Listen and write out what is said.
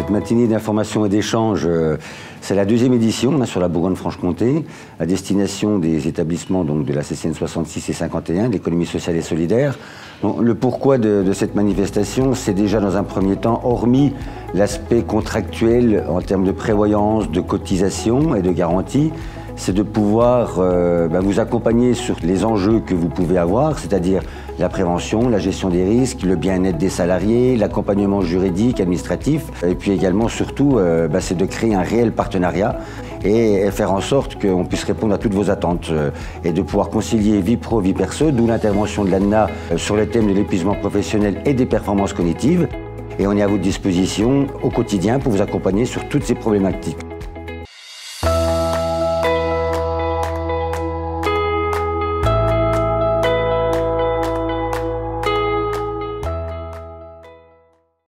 cette matinée d'information et d'échange, c'est la deuxième édition sur la Bourgogne-Franche-Comté, à destination des établissements donc, de la CCN 66 et 51, l'économie sociale et solidaire. Donc, le pourquoi de cette manifestation, c'est déjà dans un premier temps, hormis l'aspect contractuel en termes de prévoyance, de cotisation et de garantie, c'est de pouvoir vous accompagner sur les enjeux que vous pouvez avoir, c'est-à-dire la prévention, la gestion des risques, le bien-être des salariés, l'accompagnement juridique, administratif, et puis également, surtout, c'est de créer un réel partenariat et faire en sorte qu'on puisse répondre à toutes vos attentes et de pouvoir concilier vie pro, vie perso, d'où l'intervention de l'ANA sur le thème de l'épuisement professionnel et des performances cognitives. Et on est à votre disposition au quotidien pour vous accompagner sur toutes ces problématiques.